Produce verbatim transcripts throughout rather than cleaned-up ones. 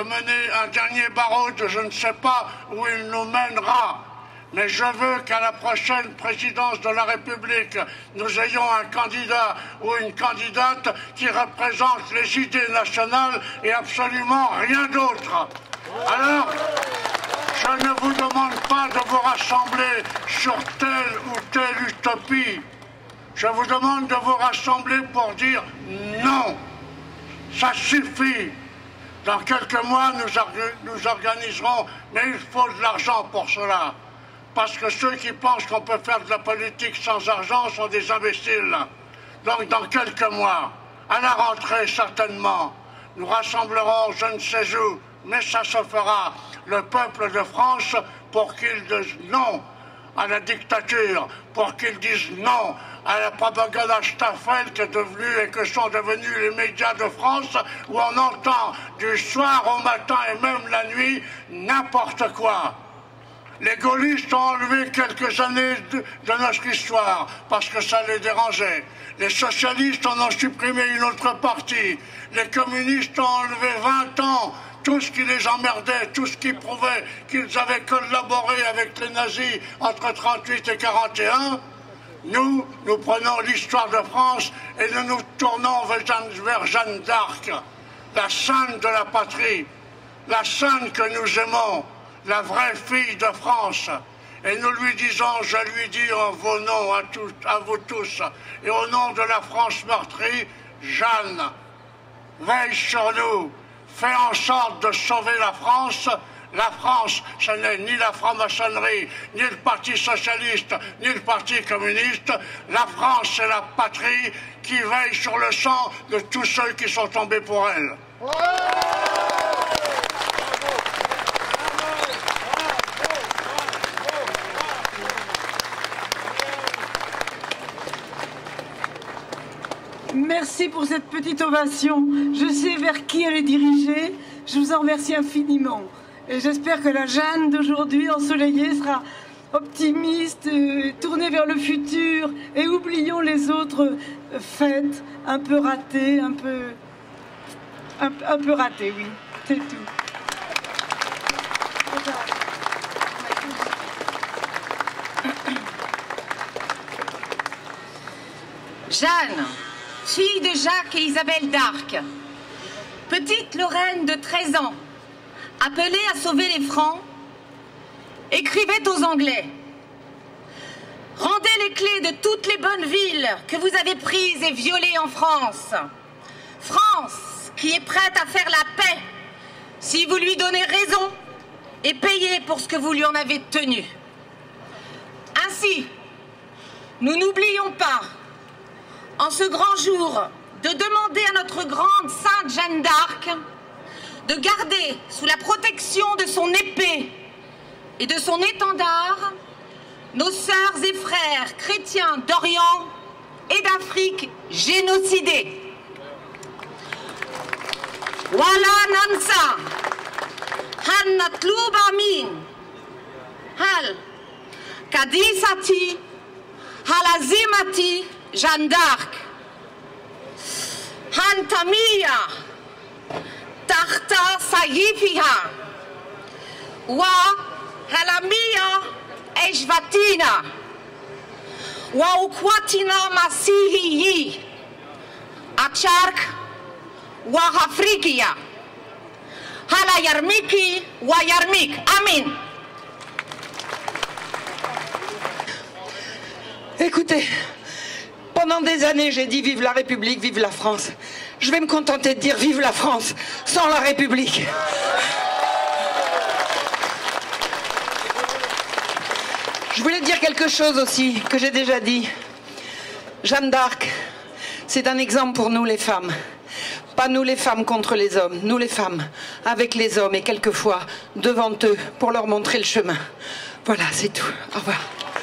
mener un dernier barreau de je ne sais pas où il nous mènera. Mais je veux qu'à la prochaine présidence de la République, nous ayons un candidat ou une candidate qui représente les idées nationales et absolument rien d'autre. Alors, je ne vous demande pas de vous rassembler sur telle ou telle utopie. Je vous demande de vous rassembler pour dire non. Ça suffit. Dans quelques mois, nous, nous organiserons, mais il faut de l'argent pour cela. Parce que ceux qui pensent qu'on peut faire de la politique sans argent sont des imbéciles. Donc dans quelques mois, à la rentrée certainement, nous rassemblerons je ne sais où, mais ça se fera, le peuple de France pour qu'il dise non à la dictature, pour qu'il dise non à la propagande Staffel qui est devenue et que sont devenus les médias de France où on entend du soir au matin et même la nuit n'importe quoi. Les gaullistes ont enlevé quelques années de, de notre histoire parce que ça les dérangeait. Les socialistes en ont supprimé une autre partie. Les communistes ont enlevé vingt ans. Tout ce qui les emmerdait, tout ce qui prouvait qu'ils avaient collaboré avec les nazis entre trente-huit et quarante et un, nous, nous prenons l'histoire de France et nous nous tournons vers Jeanne d'Arc, la sainte de la patrie, la sainte que nous aimons, la vraie fille de France. Et nous lui disons, je lui dis en vos noms à, tous, à vous tous, et au nom de la France meurtrie, Jeanne, veille sur nous. Fais en sorte de sauver la France. La France, ce n'est ni la franc-maçonnerie, ni le Parti socialiste, ni le Parti communiste. La France, c'est la patrie qui veille sur le sang de tous ceux qui sont tombés pour elle. Merci pour cette petite ovation. Je sais vers qui elle est dirigée. Je vous en remercie infiniment. Et j'espère que la Jeanne d'aujourd'hui ensoleillée sera optimiste, euh, tournée vers le futur. Et oublions les autres fêtes un peu ratées, un peu, un, un peu ratées, oui. C'est tout. Jeanne, fille de Jacques et Isabelle d'Arc, petite Lorraine de treize ans, appelée à sauver les Francs, écrivait aux Anglais: rendez les clés de toutes les bonnes villes que vous avez prises et violées en France. France qui est prête à faire la paix si vous lui donnez raison et payez pour ce que vous lui en avez tenu. Ainsi, nous n'oublions pas, en ce grand jour, de demander à notre grande sainte Jeanne d'Arc de garder sous la protection de son épée et de son étendard nos sœurs et frères chrétiens d'Orient et d'Afrique génocidés. Wala nansa, han natluba min, hal kadisati, halazimati Jeanne d'Arc, han tamia, tahta sayifiha, wa halamia ejvatina, wa ukwatina masihiyi, achark wa hafrikia, hala yarmiki wa yarmik. Amin. Écoutez, pendant des années, j'ai dit vive la République, vive la France. Je vais me contenter de dire vive la France sans la République. Je voulais dire quelque chose aussi que j'ai déjà dit. Jeanne d'Arc, c'est un exemple pour nous les femmes. Pas nous les femmes contre les hommes, nous les femmes avec les hommes et quelquefois devant eux pour leur montrer le chemin. Voilà, c'est tout. Au revoir.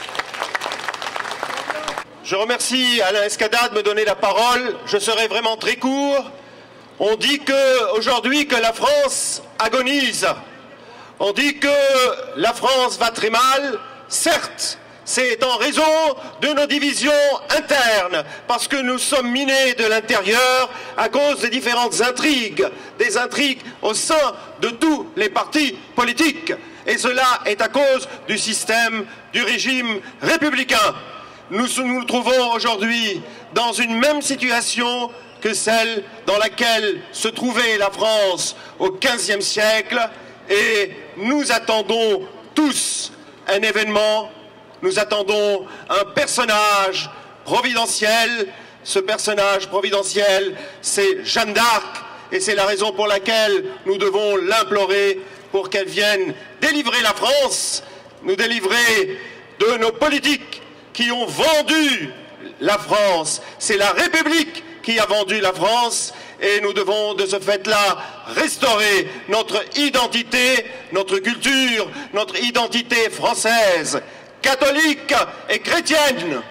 Je remercie Alain Escada de me donner la parole. Je serai vraiment très court. On dit que aujourd'hui que la France agonise. On dit que la France va très mal. Certes, c'est en raison de nos divisions internes, parce que nous sommes minés de l'intérieur à cause des différentes intrigues, des intrigues au sein de tous les partis politiques. Et cela est à cause du système, du régime républicain. Nous nous trouvons aujourd'hui dans une même situation que celle dans laquelle se trouvait la France au quinzième siècle, et nous attendons tous un événement, nous attendons un personnage providentiel. Ce personnage providentiel, c'est Jeanne d'Arc, et c'est la raison pour laquelle nous devons l'implorer pour qu'elle vienne délivrer la France, nous délivrer de nos politiques qui ont vendu la France. C'est la République qui a vendu la France, et nous devons de ce fait-là restaurer notre identité, notre culture, notre identité française, catholique et chrétienne.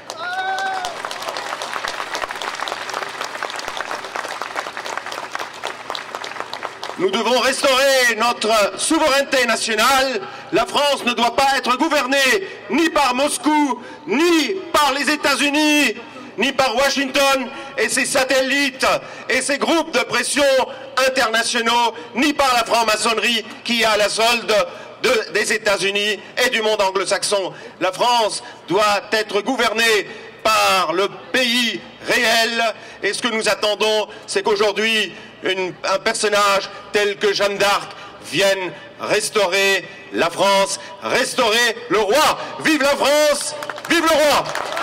Nous devons restaurer notre souveraineté nationale. La France ne doit pas être gouvernée ni par Moscou, ni par les États-Unis, ni par Washington et ses satellites et ses groupes de pression internationaux, ni par la franc-maçonnerie qui est à la solde de, des États-Unis et du monde anglo-saxon. La France doit être gouvernée par le pays réel, et ce que nous attendons, c'est qu'aujourd'hui, un personnage tel que Jeanne d'Arc vienne restaurer la France, restaurer le roi. Vive la France, vive le roi!